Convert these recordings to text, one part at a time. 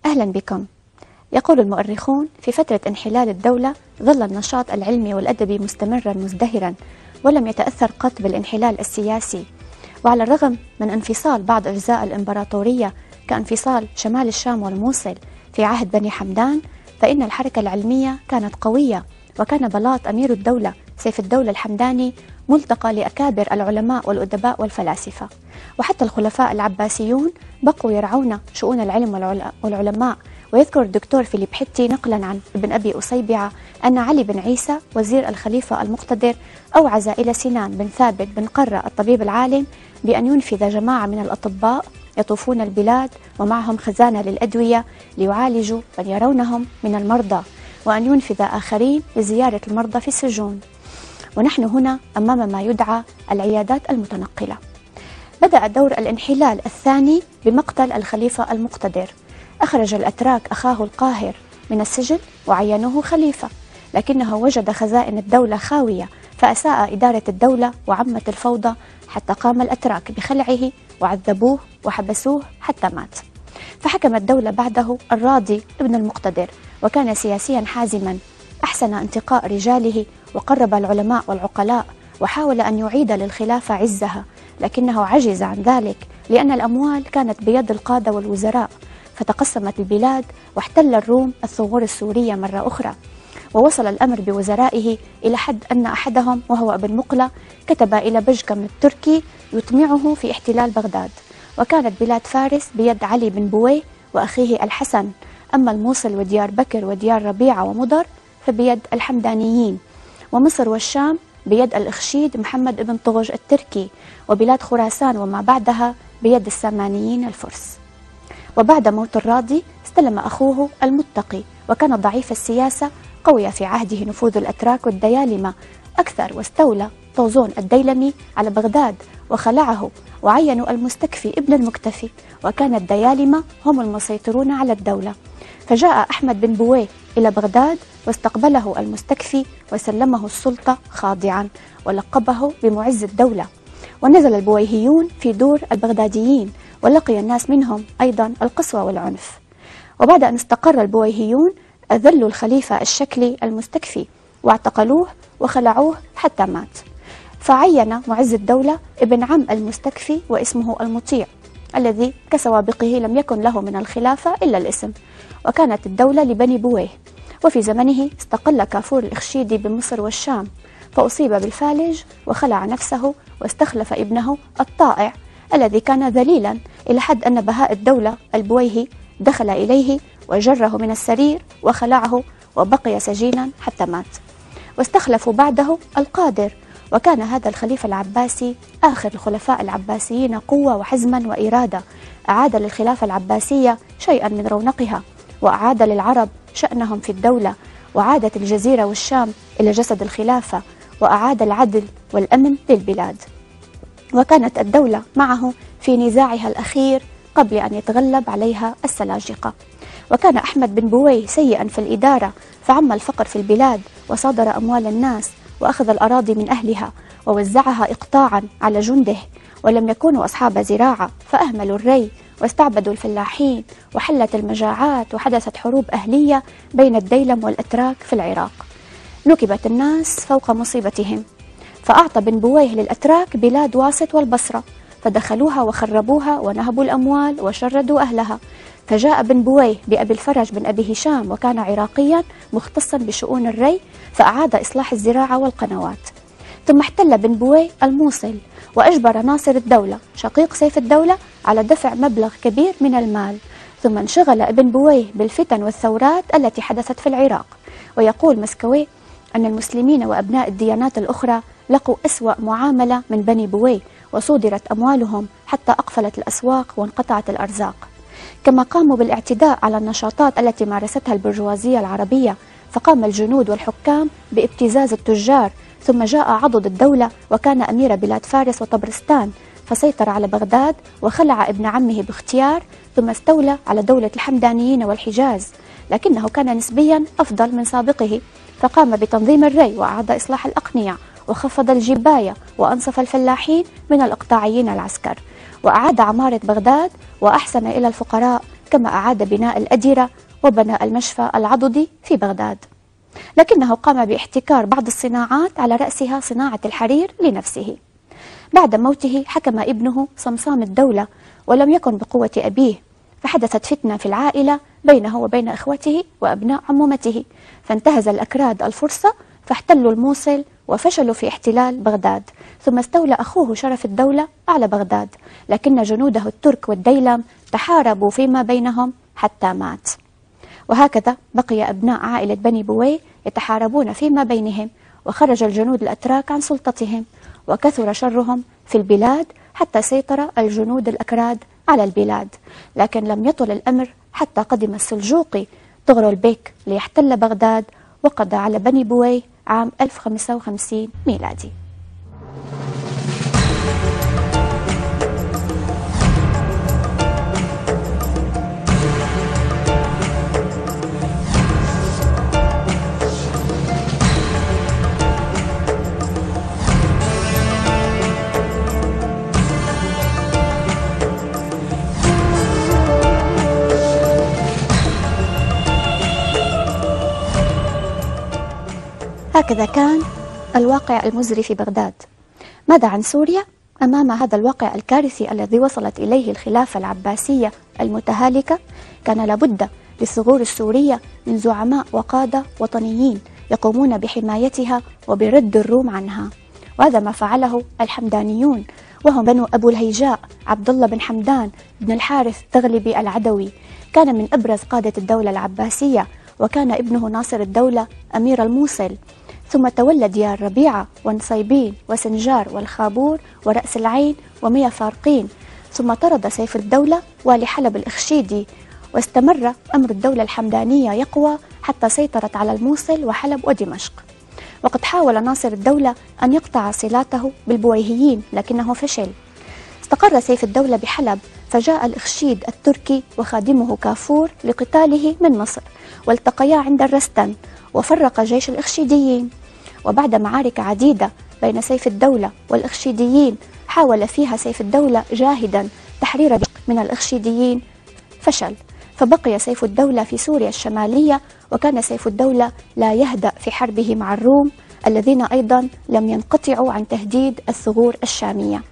أهلا بكم. يقول المؤرخون في فترة انحلال الدولة ظل النشاط العلمي والأدبي مستمرا مزدهرا ولم يتأثر قط بالانحلال السياسي، وعلى الرغم من انفصال بعض أجزاء الإمبراطورية كانفصال شمال الشام والموصل في عهد بني حمدان، فإن الحركة العلمية كانت قوية، وكان بلاط أمير الدولة سيف الدولة الحمداني ملتقى لأكابر العلماء والأدباء والفلاسفة، وحتى الخلفاء العباسيون بقوا يرعون شؤون العلم والعلماء. ويذكر الدكتور فيليب حتي نقلا عن ابن أبي أصيبعة أن علي بن عيسى وزير الخليفة المقتدر أوعز إلى سنان بن ثابت بن قرة الطبيب العالم بأن ينفذ جماعة من الأطباء يطوفون البلاد ومعهم خزانة للأدوية ليعالجوا من يرونهم من المرضى، وأن ينفذ آخرين لزيارة المرضى في السجون. ونحن هنا أمام ما يدعى العيادات المتنقلة. بدأ دور الانحلال الثاني بمقتل الخليفة المقتدر. أخرج الأتراك أخاه القاهر من السجن وعينوه خليفة، لكنه وجد خزائن الدولة خاوية فأساء إدارة الدولة وعمت الفوضى حتى قام الأتراك بخلعه وعذبوه وحبسوه حتى مات. فحكم الدولة بعده الراضي ابن المقتدر، وكان سياسيا حازما، أحسن انتقاء رجاله وقرب العلماء والعقلاء، وحاول أن يعيد للخلافة عزها، لكنه عجز عن ذلك لأن الأموال كانت بيد القادة والوزراء، فتقسمت البلاد واحتل الروم الثغور السورية مرة أخرى. ووصل الأمر بوزرائه إلى حد أن أحدهم وهو ابن مقلة كتب إلى بجكم التركي يطمعه في احتلال بغداد، وكانت بلاد فارس بيد علي بن بويه وأخيه الحسن، أما الموصل وديار بكر وديار ربيعة ومضر فبيد الحمدانيين، ومصر والشام بيد الإخشيد محمد بن طغج التركي، وبلاد خراسان وما بعدها بيد السامانيين الفرس. وبعد موت الراضي استلم أخوه المتقي، وكان ضعيف السياسة، قوي في عهده نفوذ الأتراك والديالمة أكثر، واستولى طوزون الديلمي على بغداد وخلعه، وعينوا المستكفي ابن المكتفي، وكان الديالمة هم المسيطرون على الدولة. فجاء أحمد بن بويه إلى بغداد واستقبله المستكفي وسلمه السلطة خاضعا ولقبه بمعز الدولة. ونزل البويهيون في دور البغداديين، ولقي الناس منهم أيضا القسوة والعنف. وبعد أن استقر البويهيون أذلوا الخليفة الشكلي المستكفي واعتقلوه وخلعوه حتى مات. فعين معز الدولة ابن عم المستكفي واسمه المطيع، الذي كسوابقه لم يكن له من الخلافة إلا الاسم، وكانت الدولة لبني بويه. وفي زمنه استقل كافور الإخشيدي بمصر والشام، فأصيب بالفالج وخلع نفسه واستخلف ابنه الطائع الذي كان ذليلا، إلى حد أن بهاء الدولة البويهي دخل إليه وجره من السرير وخلعه وبقي سجينا حتى مات. واستخلفوا بعده القادر، وكان هذا الخليفة العباسي آخر الخلفاء العباسيين قوة وحزما وإرادة، أعاد للخلافة العباسية شيئا من رونقها، وأعاد للعرب شأنهم في الدولة، وعادت الجزيرة والشام إلى جسد الخلافة، وأعاد العدل والأمن للبلاد. وكانت الدولة معه في نزاعها الأخير قبل أن يتغلب عليها السلاجقة. وكان أحمد بن بويه سيئا في الإدارة، فعم الفقر في البلاد، وصادر أموال الناس، وأخذ الأراضي من أهلها ووزعها إقطاعا على جنده، ولم يكونوا أصحاب زراعة فأهملوا الري واستعبدوا الفلاحين، وحلت المجاعات، وحدثت حروب أهلية بين الديلم والأتراك في العراق. نكبت الناس فوق مصيبتهم، فأعطى بن بويه للأتراك بلاد واسط والبصرة، فدخلوها وخربوها ونهبوا الأموال وشردوا أهلها. فجاء بن بويه بأبي الفرج بن أبي هشام، وكان عراقيا مختصا بشؤون الري، فأعاد إصلاح الزراعة والقنوات. ثم احتل بن بويه الموصل، وأجبر ناصر الدولة شقيق سيف الدولة على دفع مبلغ كبير من المال. ثم انشغل ابن بويه بالفتن والثورات التي حدثت في العراق. ويقول مسكوي أن المسلمين وأبناء الديانات الأخرى لقوا أسوأ معاملة من بني بويه، وصودرت أموالهم حتى أقفلت الأسواق وانقطعت الأرزاق. كما قاموا بالاعتداء على النشاطات التي مارستها البرجوازية العربية، فقام الجنود والحكام بابتزاز التجار. ثم جاء عضد الدولة وكان أمير بلاد فارس وطبرستان، فسيطر على بغداد وخلع ابن عمه باختيار، ثم استولى على دولة الحمدانيين والحجاز، لكنه كان نسبيا أفضل من سابقه، فقام بتنظيم الري وأعاد إصلاح الأقنية، وخفض الجباية وأنصف الفلاحين من الإقطاعيين العسكر، وأعاد عمارة بغداد وأحسن إلى الفقراء كما أعاد بناء الأديرة وبنى المشفى العضدي في بغداد، لكنه قام باحتكار بعض الصناعات على رأسها صناعة الحرير لنفسه. بعد موته حكم ابنه صمصام الدولة ولم يكن بقوة أبيه، فحدثت فتنة في العائلة بينه وبين إخوته وأبناء عمومته، فانتهز الأكراد الفرصة فاحتلوا الموصل وفشلوا في احتلال بغداد، ثم استولى أخوه شرف الدولة على بغداد، لكن جنوده الترك والديلم تحاربوا فيما بينهم حتى مات. وهكذا بقي أبناء عائلة بني بويه يتحاربون فيما بينهم، وخرج الجنود الأتراك عن سلطتهم، وكثر شرهم في البلاد حتى سيطر الجنود الأكراد على البلاد. لكن لم يطل الأمر حتى قدم السلجوقي طغرل بيك ليحتل بغداد وقضى على بني بويه عام 1055 ميلادي. هكذا كان الواقع المزري في بغداد. ماذا عن سوريا؟ أمام هذا الواقع الكارثي الذي وصلت إليه الخلافة العباسية المتهالكة، كان لابد للثغور السورية من زعماء وقادة وطنيين يقومون بحمايتها وبرد الروم عنها، وهذا ما فعله الحمدانيون، وهم بنو أبو الهيجاء عبد الله بن حمدان بن الحارث تغلبي العدوي. كان من أبرز قادة الدولة العباسية، وكان ابنه ناصر الدولة أمير الموصل، ثم تولى ديار ربيعة ونصيبين وسنجار والخابور ورأس العين وميا فارقين، ثم طرد سيف الدولة والي حلب الإخشيدي، واستمر أمر الدولة الحمدانية يقوى حتى سيطرت على الموصل وحلب ودمشق. وقد حاول ناصر الدولة أن يقطع صلاته بالبويهيين لكنه فشل. استقر سيف الدولة بحلب، فجاء الإخشيد التركي وخادمه كافور لقتاله من مصر، والتقيا عند الرستن وفرق جيش الإخشيديين. وبعد معارك عديدة بين سيف الدولة والإخشيديين حاول فيها سيف الدولة جاهدا تحرير دمشق من الإخشيديين، فشل، فبقي سيف الدولة في سوريا الشمالية، وكان سيف الدولة لا يهدأ في حربه مع الروم الذين أيضا لم ينقطعوا عن تهديد الثغور الشامية.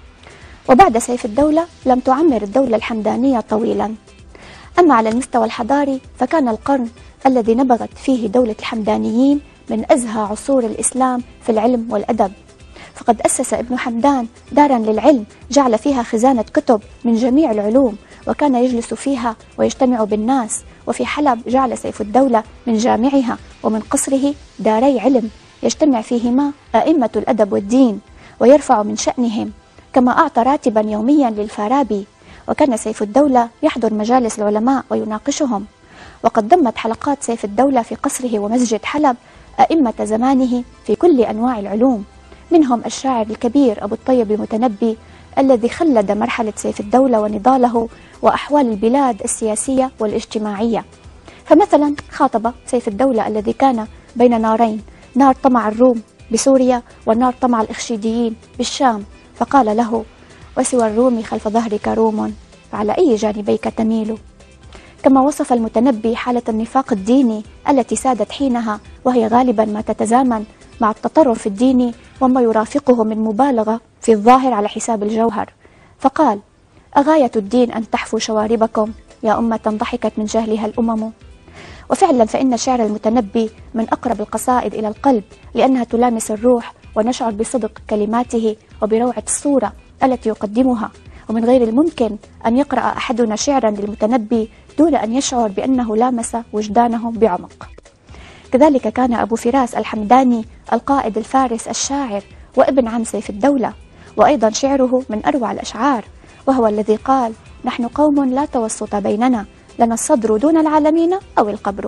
وبعد سيف الدولة لم تعمر الدولة الحمدانية طويلا. أما على المستوى الحضاري فكان القرن الذي نبغت فيه دولة الحمدانيين من أزهى عصور الإسلام في العلم والأدب، فقد أسس ابن حمدان دارا للعلم جعل فيها خزانة كتب من جميع العلوم، وكان يجلس فيها ويجتمع بالناس. وفي حلب جعل سيف الدولة من جامعها ومن قصره داري علم يجتمع فيهما أئمة الأدب والدين ويرفع من شأنهم، كما أعطى راتبا يوميا للفارابي. وكان سيف الدولة يحضر مجالس العلماء ويناقشهم. وقد ضمت حلقات سيف الدولة في قصره ومسجد حلب أئمة زمانه في كل أنواع العلوم، منهم الشاعر الكبير أبو الطيب المتنبي الذي خلد مرحلة سيف الدولة ونضاله وأحوال البلاد السياسية والاجتماعية. فمثلا خاطب سيف الدولة الذي كان بين نارين، نار طمع الروم بسوريا ونار طمع الإخشيديين بالشام، فقال له: وسوى الروم خلف ظهرك روم، فعلى أي جانبيك تميل؟ كما وصف المتنبي حالة النفاق الديني التي سادت حينها، وهي غالبا ما تتزامن مع التطرف الديني وما يرافقه من مبالغة في الظاهر على حساب الجوهر، فقال: أغاية الدين أن تحفوا شواربكم يا أمة ضحكت من جهلها الأمم. وفعلا فإن شعر المتنبي من أقرب القصائد إلى القلب، لأنها تلامس الروح ونشعر بصدق كلماته وبروعة الصورة التي يقدمها. ومن غير الممكن أن يقرأ أحدنا شعرا للمتنبي دون أن يشعر بأنه لامس وجدانه بعمق. كذلك كان أبو فراس الحمداني القائد الفارس الشاعر وابن عم سيف الدولة، وأيضا شعره من أروع الأشعار، وهو الذي قال: نحن قوم لا توسط بيننا، لنا الصدر دون العالمين أو القبر.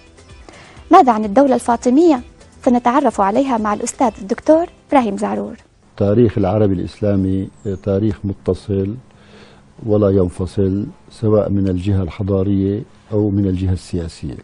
ماذا عن الدولة الفاطمية؟ سنتعرف عليها مع الأستاذ الدكتور إبراهيم زعرور. تاريخ العربي الإسلامي تاريخ متصل ولا ينفصل، سواء من الجهة الحضارية أو من الجهة السياسية.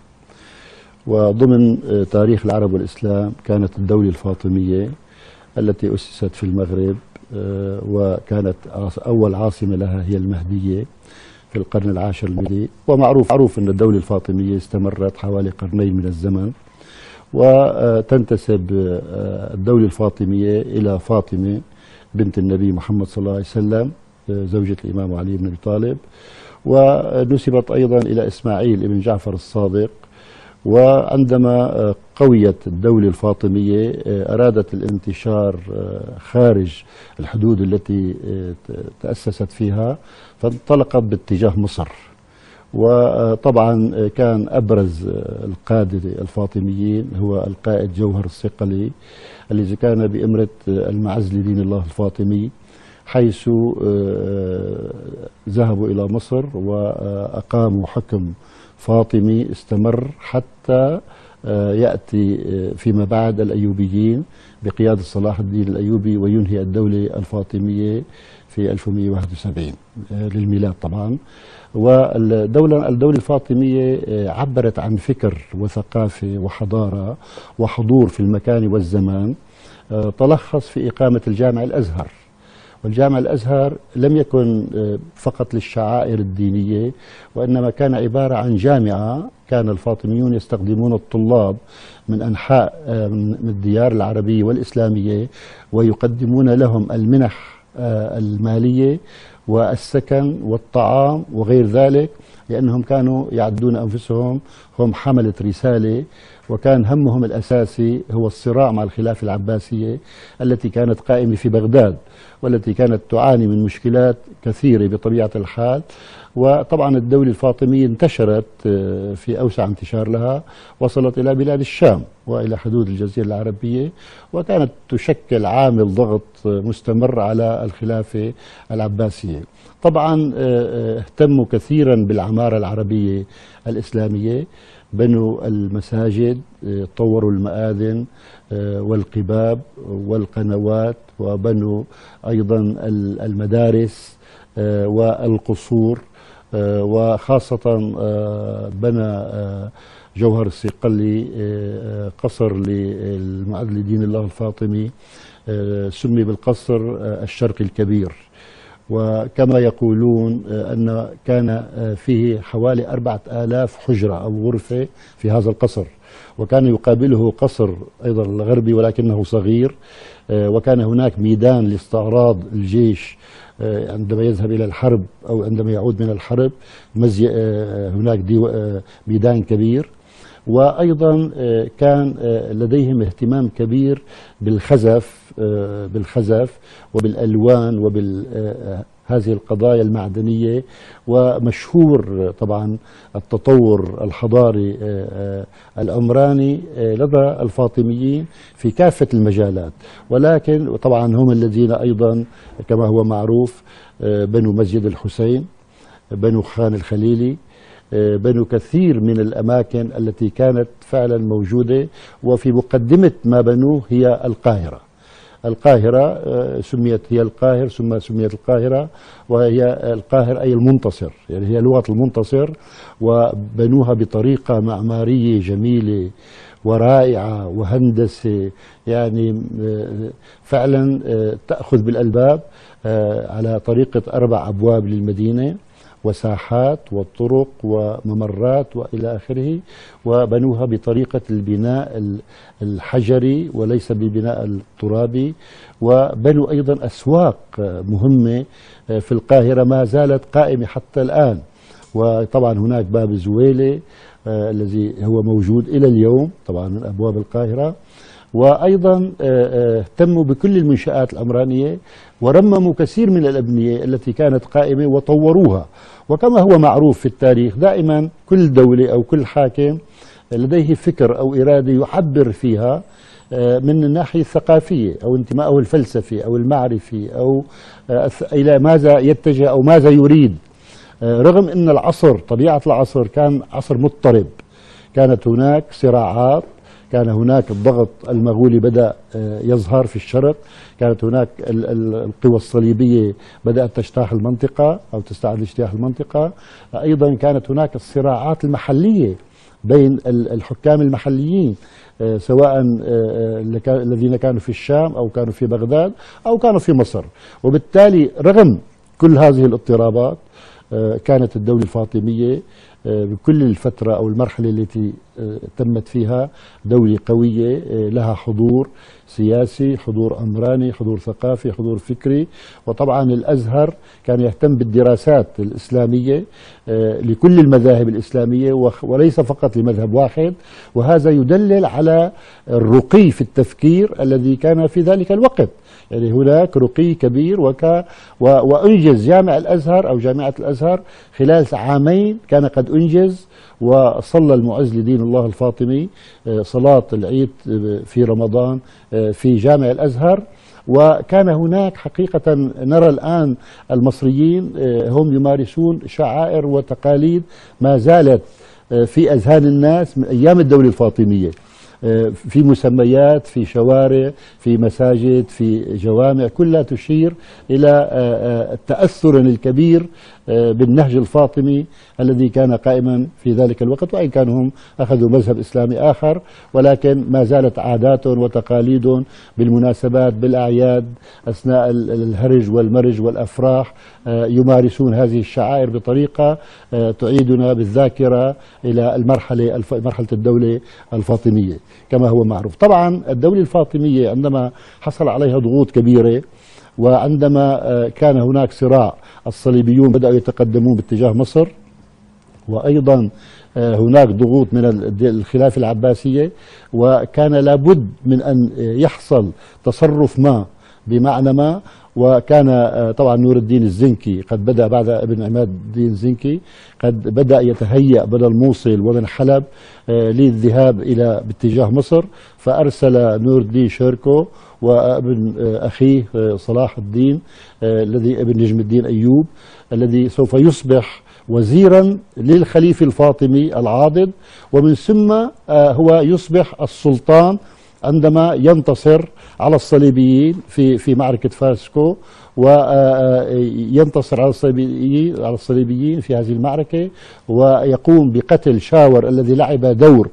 وضمن تاريخ العرب والإسلام كانت الدولة الفاطمية التي أسست في المغرب، وكانت أول عاصمة لها هي المهدية، في القرن العاشر الميلادي. ومعروف أن الدولة الفاطمية استمرت حوالي قرنين من الزمن، وتنتسب الدولة الفاطمية إلى فاطمة بنت النبي محمد صلى الله عليه وسلم زوجة الإمام علي بن أبي طالب، ونسبت أيضا إلى إسماعيل بن جعفر الصادق. وعندما قويت الدولة الفاطمية أرادت الانتشار خارج الحدود التي تأسست فيها، فانطلقت باتجاه مصر. وطبعا كان أبرز القادة الفاطميين هو القائد جوهر الصقلي الذي كان بإمرة المعز لدين الله الفاطمي، حيث ذهبوا إلى مصر وأقاموا حكم فاطمي استمر حتى يأتي فيما بعد الأيوبيين بقيادة صلاح الدين الأيوبي وينهي الدولة الفاطمية في 1171 للميلاد طبعا. والدولة الفاطمية عبرت عن فكر وثقافة وحضارة وحضور في المكان والزمان، تلخص في إقامة الجامع الأزهر. والجامع الأزهر لم يكن فقط للشعائر الدينية، وإنما كان عبارة عن جامعة كان الفاطميون يستخدمون الطلاب من أنحاء من الديار العربية والإسلامية، ويقدمون لهم المنح المالية والسكن والطعام وغير ذلك، لأنهم كانوا يعدون أنفسهم هم حملة رسالة، وكان همهم الأساسي هو الصراع مع الخلافة العباسية التي كانت قائمة في بغداد، والتي كانت تعاني من مشكلات كثيرة بطبيعة الحال. وطبعا الدولة الفاطمية انتشرت في أوسع انتشار لها، وصلت إلى بلاد الشام وإلى حدود الجزيرة العربية، وكانت تشكل عامل ضغط مستمر على الخلافة العباسية. طبعا اهتموا كثيرا بالعمارة العربية الإسلامية، بنوا المساجد، طوروا المآذن والقباب والقنوات، وبنوا أيضا المدارس والقصور. وخاصة بنى جوهر الصقلي قصر للمعز لدين الله الفاطمي سمي بالقصر الشرقي الكبير. وكما يقولون أن كان فيه حوالي 4000 حجرة أو غرفة في هذا القصر، وكان يقابله قصر أيضا الغربي ولكنه صغير، وكان هناك ميدان لاستعراض الجيش عندما يذهب إلى الحرب أو عندما يعود من الحرب، هناك ميدان كبير. وأيضا كان لديهم اهتمام كبير بالخزف وبالألوان وبهذه القضايا المعدنية. ومشهور طبعا التطور الحضاري العمراني لدى الفاطميين في كافة المجالات، ولكن طبعا هم الذين أيضا كما هو معروف بنوا مسجد الحسين، بنوا خان الخليلي، بنوا كثير من الأماكن التي كانت فعلا موجودة. وفي مقدمة ما بنوه هي القاهرة سميت هي القاهر، ثم سميت القاهرة، وهي القاهر أي المنتصر، يعني هي لغة المنتصر. وبنوها بطريقة معمارية جميلة ورائعة وهندسة، يعني فعلا تأخذ بالألباب، على طريقة 4 أبواب للمدينة وساحات وطرق وممرات وإلى آخره. وبنوها بطريقة البناء الحجري وليس بالبناء الترابي. وبنوا أيضا أسواق مهمة في القاهرة ما زالت قائمة حتى الآن. وطبعا هناك باب زويلة الذي هو موجود إلى اليوم طبعا من أبواب القاهرة. وأيضا اهتموا بكل المنشآت العمرانية، ورمموا كثير من الأبنية التي كانت قائمة وطوروها. وكما هو معروف في التاريخ دائما كل دولة أو كل حاكم لديه فكر أو إرادة يعبر فيها من الناحية الثقافية أو انتمائه الفلسفي أو المعرفي أو إلى ماذا يتجه أو ماذا يريد. رغم أن العصر طبيعة العصر كان عصر مضطرب، كانت هناك صراعات، كان هناك الضغط المغولي بدأ يظهر في الشرق، كانت هناك القوى الصليبية بدأت تجتاح المنطقة أو تستعد لاجتياح المنطقة. أيضا كانت هناك الصراعات المحلية بين الحكام المحليين، سواء الذين كانوا في الشام أو كانوا في بغداد أو كانوا في مصر. وبالتالي رغم كل هذه الاضطرابات كانت الدولة الفاطمية بكل الفترة أو المرحلة التي تمت فيها دولة قوية لها حضور سياسي، حضور أمراني، حضور ثقافي، حضور فكري. وطبعا الأزهر كان يهتم بالدراسات الإسلامية لكل المذاهب الإسلامية وليس فقط لمذهب واحد، وهذا يدلل على الرقي في التفكير الذي كان في ذلك الوقت. يعني هناك رقي كبير وأنجز جامع الأزهر أو جامعة الأزهر خلال عامين كان قد أنجز، وصلى المعز لدين الله الفاطمي صلاة العيد في رمضان في جامع الأزهر. وكان هناك حقيقة نرى الآن المصريين هم يمارسون شعائر وتقاليد ما زالت في أذهان الناس من أيام الدولة الفاطمية، في مسميات، في شوارع، في مساجد، في جوامع، كلها تشير إلى التأثر الكبير بالنهج الفاطمي الذي كان قائما في ذلك الوقت. وإن كانوا هم أخذوا مذهب إسلامي آخر، ولكن ما زالت عادات وتقاليد بالمناسبات، بالأعياد، أثناء الهرج والمرج والأفراح يمارسون هذه الشعائر بطريقة تعيدنا بالذاكرة إلى مرحلة الدولة الفاطمية كما هو معروف. طبعا الدولة الفاطمية عندما حصل عليها ضغوط كبيرة، وعندما كان هناك صراع، الصليبيون بدأوا يتقدمون باتجاه مصر، وأيضا هناك ضغوط من الخلافة العباسية، وكان لابد من أن يحصل تصرف ما بمعنى ما. وكان طبعا نور الدين الزنكي قد بدأ بعد ابن عماد الدين الزنكي قد بدأ يتهيأ بدل الموصل ومن حلب للذهاب باتجاه مصر، فأرسل نور الدين شيركو وابن أخيه صلاح الدين الذي ابن نجم الدين أيوب الذي سوف يصبح وزيرا للخليفة الفاطمي العاضد، ومن ثم هو يصبح السلطان عندما ينتصر على الصليبيين في معركة فاسكو، وينتصر على الصليبيين في هذه المعركة، ويقوم بقتل شاور الذي لعب دور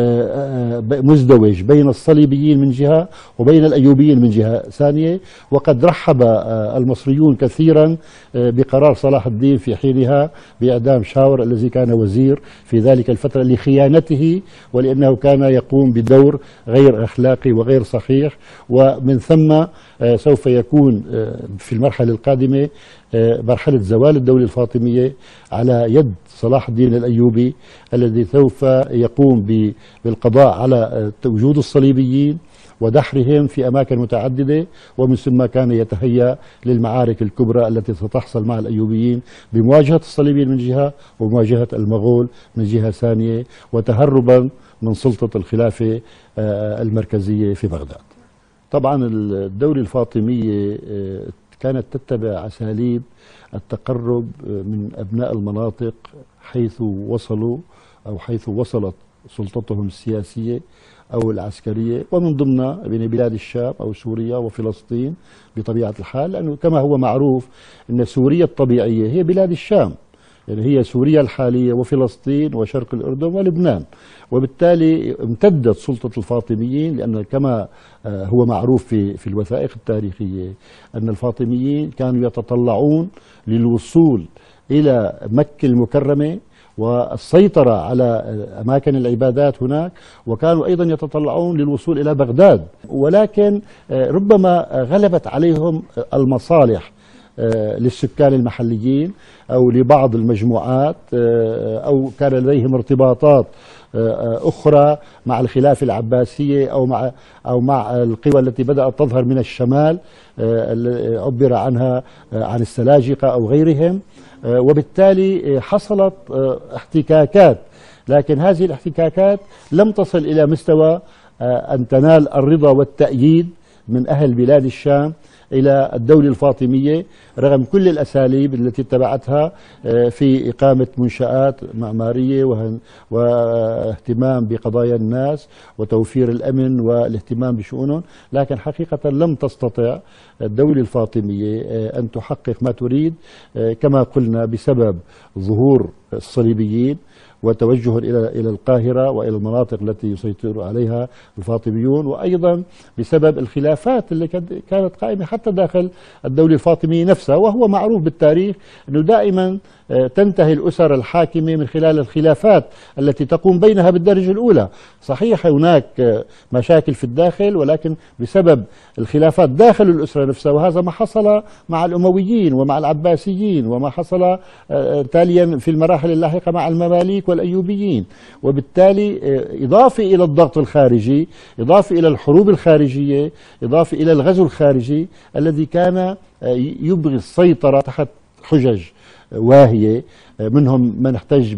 مزدوج بين الصليبيين من جهة وبين الأيوبيين من جهة ثانية. وقد رحب المصريون كثيرا بقرار صلاح الدين في حينها بإعدام شاور الذي كان وزير في ذلك الفترة لخيانته، ولأنه كان يقوم بدور غير أخلاقي وغير صحيح. ومن ثم سوف يكون في المرحلة القادمة مرحلة زوال الدولة الفاطمية على يد صلاح الدين الأيوبي الذي سوف يقوم بالقضاء على وجود الصليبيين ودحرهم في أماكن متعددة، ومن ثم كان يتهيأ للمعارك الكبرى التي ستحصل مع الأيوبيين بمواجهة الصليبيين من جهة ومواجهة المغول من جهة ثانية، وتهربا من سلطة الخلافة المركزية في بغداد. طبعا الدولة الفاطمية كانت تتبع أساليب التقرب من أبناء المناطق حيث وصلوا أو حيث وصلت سلطتهم السياسية أو العسكرية، ومن ضمن بلاد الشام أو سوريا وفلسطين بطبيعة الحال، لأنه كما هو معروف أن سوريا الطبيعية هي بلاد الشام، يعني هي سوريا الحالية وفلسطين وشرق الأردن ولبنان. وبالتالي امتدت سلطة الفاطميين، لأن كما هو معروف في الوثائق التاريخية أن الفاطميين كانوا يتطلعون للوصول إلى مكة المكرمة والسيطرة على أماكن العبادات هناك، وكانوا أيضا يتطلعون للوصول إلى بغداد، ولكن ربما غلبت عليهم المصالح للسكان المحليين أو لبعض المجموعات، أو كان لديهم ارتباطات أخرى مع الخلافة العباسية أو مع القوى التي بدأت تظهر من الشمال عبر عنها عن السلاجقة أو غيرهم، وبالتالي حصلت احتكاكات، لكن هذه الاحتكاكات لم تصل إلى مستوى أن تنال الرضا والتأييد من أهل بلاد الشام إلى الدولة الفاطمية، رغم كل الأساليب التي اتبعتها في إقامة منشآت معمارية واهتمام بقضايا الناس وتوفير الأمن والاهتمام بشؤونهم. لكن حقيقة لم تستطع الدولة الفاطمية أن تحقق ما تريد، كما قلنا بسبب ظهور الصليبيين وتوجه إلى القاهرة وإلى المناطق التي يسيطر عليها الفاطميون، وأيضا بسبب الخلافات اللي كانت قائمة حتى داخل الدولة الفاطمية نفسها. وهو معروف بالتاريخ أنه دائما تنتهي الأسر الحاكمة من خلال الخلافات التي تقوم بينها بالدرجة الأولى. صحيح هناك مشاكل في الداخل، ولكن بسبب الخلافات داخل الأسرة نفسها، وهذا ما حصل مع الأمويين ومع العباسيين، وما حصل تاليا في المراحل اللاحقة مع المماليك والأيوبيين. وبالتالي إضافة إلى الضغط الخارجي، إضافة إلى الحروب الخارجية، إضافة إلى الغزو الخارجي الذي كان يبغي السيطرة تحت حجج واهية، منهم من احتج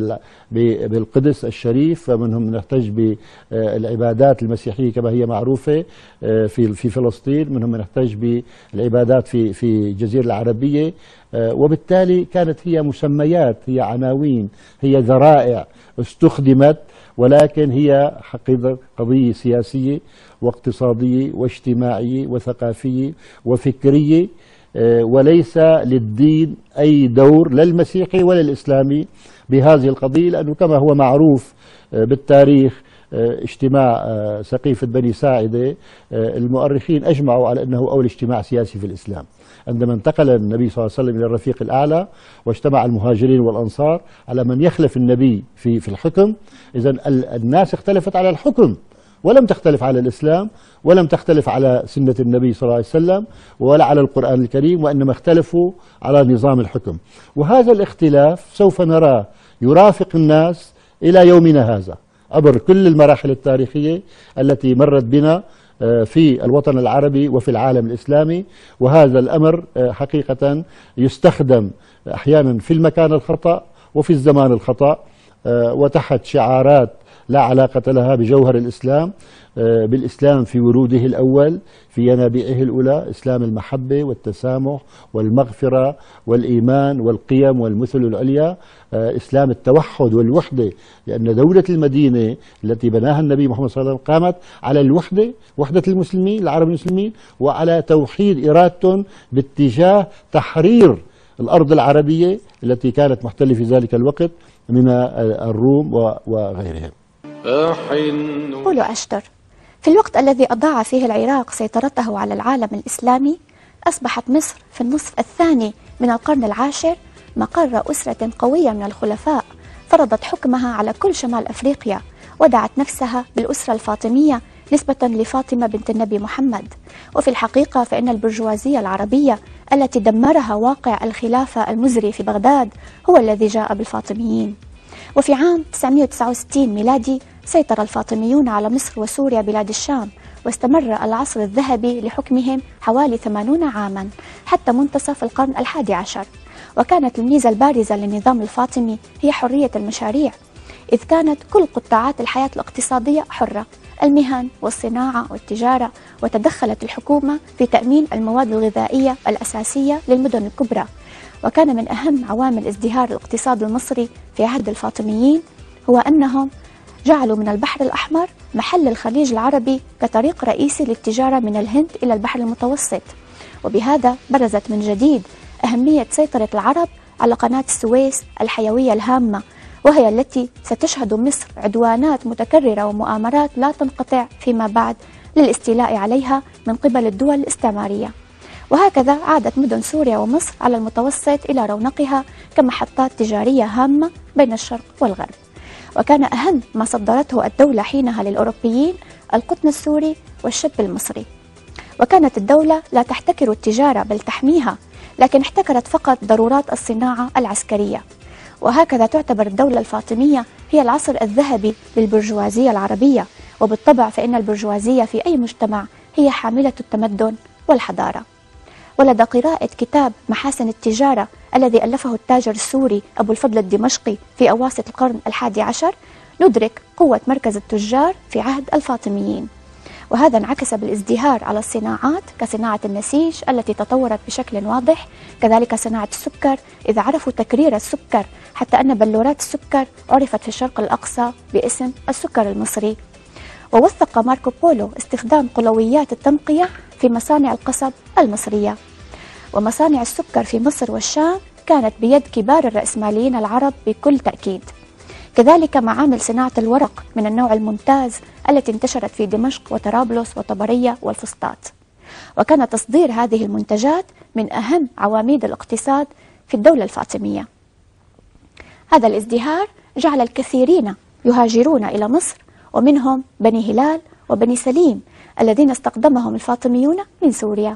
بالقدس الشريف، ومنهم من احتج بالعبادات المسيحية كما هي معروفة في فلسطين، منهم من احتج بالعبادات في الجزيرة العربية. وبالتالي كانت هي مسميات، هي عناوين، هي ذرائع استخدمت، ولكن هي حقيقة قضية سياسية واقتصادية واجتماعية وثقافية وفكرية، وليس للدين أي دور، لا المسيحي ولا الإسلامي بهذه القضية. لأنه كما هو معروف بالتاريخ، اجتماع سقيفة بني ساعدة المؤرخين أجمعوا على أنه أول اجتماع سياسي في الإسلام، عندما انتقل النبي صلى الله عليه وسلم إلى الرفيق الأعلى واجتمع المهاجرين والأنصار على من يخلف النبي في الحكم. إذن الناس اختلفت على الحكم، ولم تختلف على الإسلام، ولم تختلف على سنة النبي صلى الله عليه وسلم، ولا على القرآن الكريم، وإنما اختلفوا على نظام الحكم. وهذا الاختلاف سوف نراه يرافق الناس إلى يومنا هذا عبر كل المراحل التاريخية التي مرت بنا في الوطن العربي وفي العالم الإسلامي. وهذا الأمر حقيقة يستخدم أحيانا في المكان الخطأ وفي الزمان الخطأ، وتحت شعارات لا علاقة لها بجوهر الإسلام، بالإسلام في وروده الأول، في ينابيعه الأولى، إسلام المحبة والتسامح والمغفرة والإيمان والقيم والمثل العليا، إسلام التوحد والوحدة، لأن دولة المدينة التي بناها النبي محمد صلى الله عليه وسلم قامت على الوحدة، وحدة المسلمين العرب المسلمين، وعلى توحيد إرادتهم باتجاه تحرير الأرض العربية التي كانت محتلة في ذلك الوقت من الروم وغيرهم. يقول أشتر: في الوقت الذي أضاع فيه العراق سيطرته على العالم الإسلامي، أصبحت مصر في النصف الثاني من القرن العاشر مقر أسرة قوية من الخلفاء فرضت حكمها على كل شمال أفريقيا، ودعت نفسها بالأسرة الفاطمية نسبة لفاطمة بنت النبي محمد. وفي الحقيقة فإن البرجوازية العربية التي دمرها واقع الخلافة المزري في بغداد هو الذي جاء بالفاطميين. وفي عام 969 ميلادي سيطر الفاطميون على مصر وسوريا بلاد الشام، واستمر العصر الذهبي لحكمهم حوالي 80 عاما حتى منتصف القرن ال11. وكانت الميزة البارزة للنظام الفاطمي هي حرية المشاريع، إذ كانت كل قطاعات الحياة الاقتصادية حرة، المهن والصناعة والتجارة، وتدخلت الحكومة في تأمين المواد الغذائية الأساسية للمدن الكبرى. وكان من أهم عوامل ازدهار الاقتصاد المصري في عهد الفاطميين هو أنهم جعلوا من البحر الأحمر محل الخليج العربي كطريق رئيسي للتجارة من الهند إلى البحر المتوسط. وبهذا برزت من جديد أهمية سيطرة العرب على قناة السويس الحيوية الهامة، وهي التي ستشهد مصر عدوانات متكررة ومؤامرات لا تنقطع فيما بعد للاستيلاء عليها من قبل الدول الاستعمارية. وهكذا عادت مدن سوريا ومصر على المتوسط إلى رونقها كمحطات تجارية هامة بين الشرق والغرب. وكان أهم ما صدرته الدولة حينها للأوروبيين القطن السوري والشب المصري. وكانت الدولة لا تحتكر التجارة بل تحميها، لكن احتكرت فقط ضرورات الصناعة العسكرية. وهكذا تعتبر الدولة الفاطمية هي العصر الذهبي للبرجوازية العربية، وبالطبع فإن البرجوازية في أي مجتمع هي حاملة التمدن والحضارة. ولدى قراءة كتاب محاسن التجارة الذي ألفه التاجر السوري أبو الفضل الدمشقي في أواسط القرن ال11 ندرك قوة مركز التجار في عهد الفاطميين. وهذا انعكس بالازدهار على الصناعات كصناعة النسيج التي تطورت بشكل واضح، كذلك صناعة السكر، إذا عرفوا تكرير السكر حتى أن بلورات السكر عرفت في الشرق الأقصى باسم السكر المصري. ووثق ماركو بولو استخدام قلويات التنقية في مصانع القصب المصرية. ومصانع السكر في مصر والشام كانت بيد كبار الرأسماليين العرب بكل تأكيد. كذلك معامل صناعة الورق من النوع الممتاز التي انتشرت في دمشق وطرابلس وطبرية والفسطاط. وكان تصدير هذه المنتجات من أهم عواميد الاقتصاد في الدولة الفاطمية. هذا الازدهار جعل الكثيرين يهاجرون إلى مصر، ومنهم بني هلال وبني سليم الذين استقدمهم الفاطميون من سوريا.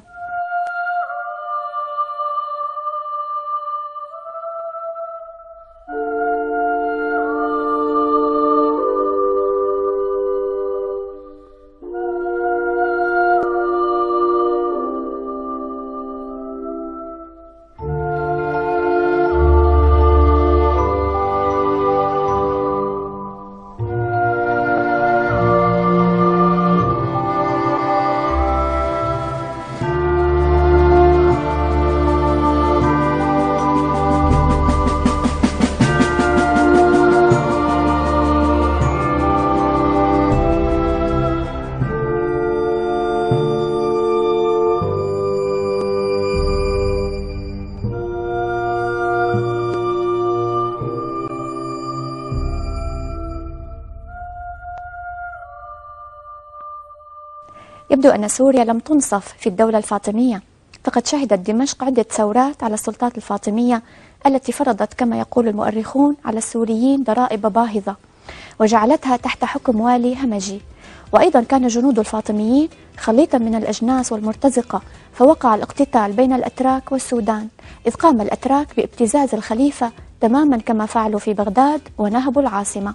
يبدو أن سوريا لم تنصف في الدولة الفاطمية، فقد شهدت دمشق عدة ثورات على السلطات الفاطمية التي فرضت كما يقول المؤرخون على السوريين ضرائب باهظة وجعلتها تحت حكم والي همجي. وأيضا كان جنود الفاطميين خليطا من الأجناس والمرتزقة، فوقع الاقتتال بين الأتراك والسودان، إذ قام الأتراك بابتزاز الخليفة تماما كما فعلوا في بغداد ونهبوا العاصمة.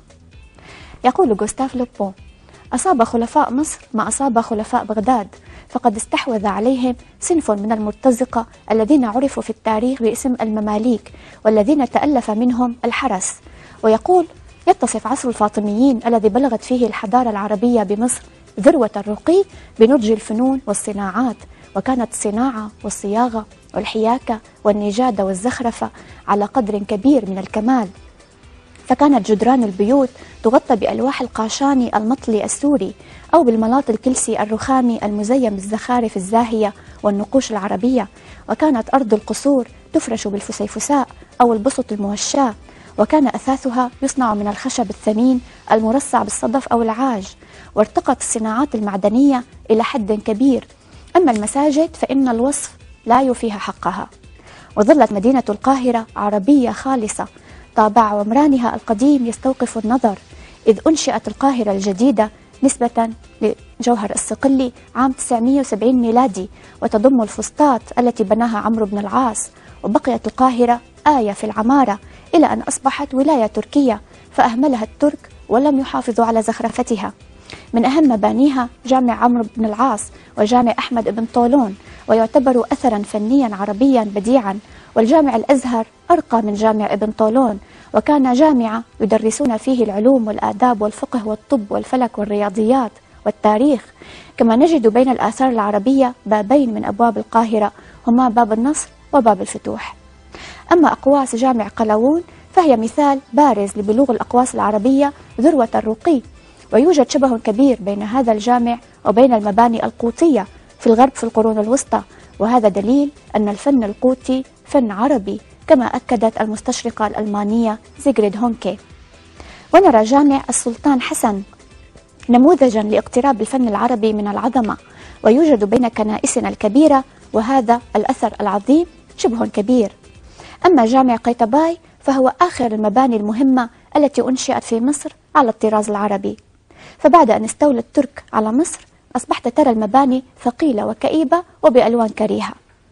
يقول غوستاف لوبون: أصاب خلفاء مصر ما أصاب خلفاء بغداد، فقد استحوذ عليهم صنف من المرتزقة الذين عرفوا في التاريخ باسم المماليك، والذين تألف منهم الحرس. ويقول: يتصف عصر الفاطميين الذي بلغت فيه الحضارة العربية بمصر ذروة الرقي بنضج الفنون والصناعات، وكانت الصناعة والصياغة والحياكة والنجادة والزخرفة على قدر كبير من الكمال، فكانت جدران البيوت تغطى بألواح القاشاني المطلي السوري أو بالملاط الكلسي الرخامي المزين بالزخارف الزاهية والنقوش العربية، وكانت أرض القصور تفرش بالفسيفساء أو البسط الموشاة، وكان أثاثها يصنع من الخشب الثمين المرصع بالصدف أو العاج، وارتقت الصناعات المعدنية إلى حد كبير. أما المساجد فإن الوصف لا يوفيها حقها. وظلت مدينة القاهرة عربية خالصة، طابع عمرانها القديم يستوقف النظر، إذ أنشئت القاهرة الجديدة نسبة لجوهر الصقلي عام 970 ميلادي، وتضم الفسطاط التي بناها عمرو بن العاص. وبقيت القاهرة آية في العمارة إلى أن أصبحت ولاية تركية، فأهملها الترك ولم يحافظوا على زخرفتها. من أهم مبانيها جامع عمرو بن العاص وجامع أحمد بن طولون، ويعتبر أثرا فنيا عربيا بديعا. والجامع الأزهر أرقى من جامع ابن طولون، وكان جامعة يدرسون فيه العلوم والآداب والفقه والطب والفلك والرياضيات والتاريخ. كما نجد بين الآثار العربية بابين من أبواب القاهرة، هما باب النصر وباب الفتوح. أما أقواس جامع قلاوون فهي مثال بارز لبلوغ الأقواس العربية ذروة الرقي، ويوجد شبه كبير بين هذا الجامع وبين المباني القوطية في الغرب في القرون الوسطى، وهذا دليل أن الفن القوطي فن عربي كما أكدت المستشرقة الألمانية زيغريد هونكي. ونرى جامع السلطان حسن نموذجا لاقتراب الفن العربي من العظمة، ويوجد بين كنائسنا الكبيرة وهذا الأثر العظيم شبه كبير. أما جامع قيطباي فهو آخر المباني المهمة التي أنشئت في مصر على الطراز العربي، فبعد أن استولى الترك على مصر أصبحت ترى المباني ثقيلة وكئيبة وبألوان كريهة.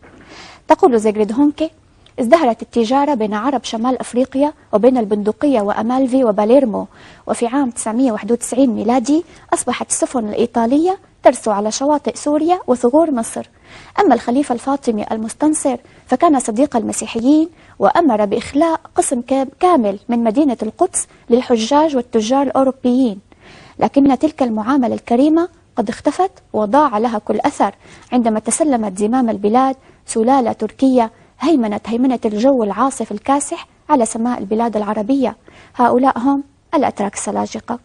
تقول زيغريد هونكي: ازدهرت التجارة بين عرب شمال أفريقيا وبين البندقية وأمالفي وباليرمو، وفي عام 991 ميلادي أصبحت السفن الإيطالية ترسو على شواطئ سوريا وثغور مصر. أما الخليفة الفاطمي المستنصر فكان صديق المسيحيين، وأمر بإخلاء قسم كامل من مدينة القدس للحجاج والتجار الأوروبيين، لكن تلك المعاملة الكريمة قد اختفت وضاع لها كل أثر عندما تسلمت زمام البلاد سلالة تركية هيمنة الجو العاصف الكاسح على سماء البلاد العربية. هؤلاء هم الأتراك السلاجقة.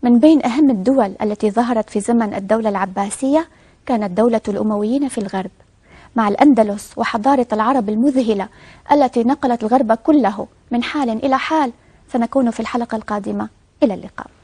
من بين أهم الدول التي ظهرت في زمن الدولة العباسية كانت دولة الأمويين في الغرب، مع الأندلس وحضارة العرب المذهلة التي نقلت الغرب كله من حال إلى حال. سنكون في الحلقة القادمة. إلى اللقاء.